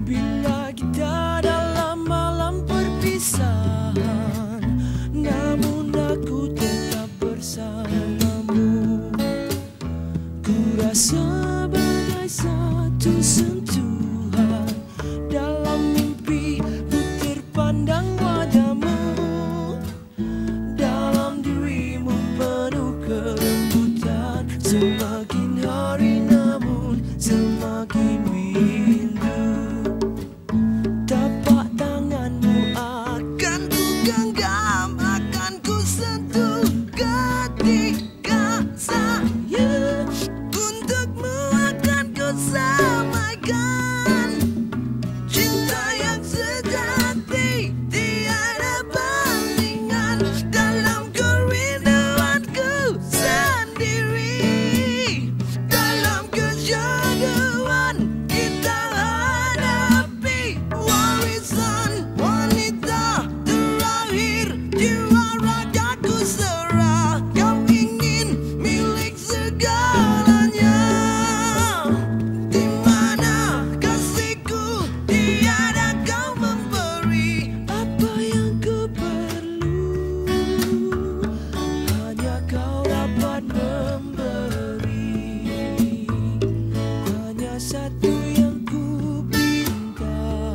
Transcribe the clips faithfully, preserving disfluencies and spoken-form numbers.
Bila kita dalam malam perpisahan, namun aku tetap bersamamu. Ku rasa bagai satu sentuhan dalam mimpi ku terpandang wajahmu. Dalam dirimu penuh kelembutan, semakin hari namun semakin rindu. Tapak tanganmu akan ku genggam, akan ku sentuh ketika saya untukmu akan ku sampaikan cinta yang sejati tiada bandingan. Dalam kerinduanku sendiri, dalam kesyaduan kita hadapi warisan wanita terakhir. Jiwa ragaku serah, kau ingin milik segalanya. Di mana kasihku tiada kau memberi apa yang ku perlu, hanya kau dapat memberi. Hanya satu yang ku pinta,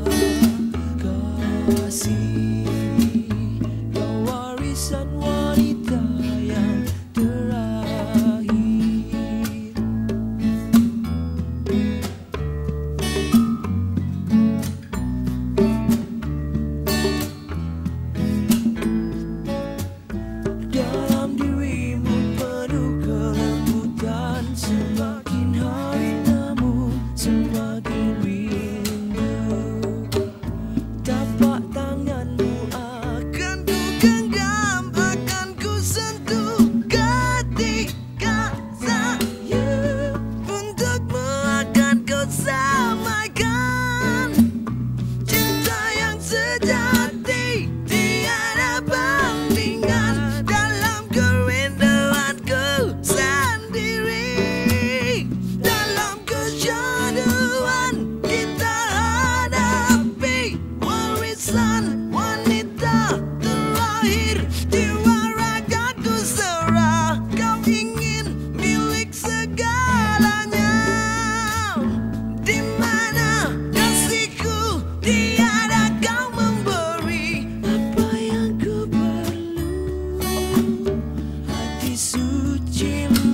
kasih. Kau warisan wanita yang terakhir. Dalam dirimu penuh kelembutan, semakin hari namun semakin rindu. Tapak tanganmu akan ku genggam, akan ku sentuh ketika saya untukmu akan ku sampaikan cinta yang sejati tiada bandingan. Dalam kerinduanku sendiri, dalam kesyaduan kita hadapi warisan wanita terakhir. Jiwa ragaku serah, kau ingin milik segalanya. Di mana kasihku tiada kau memberi apa yang ku perlu, hati suci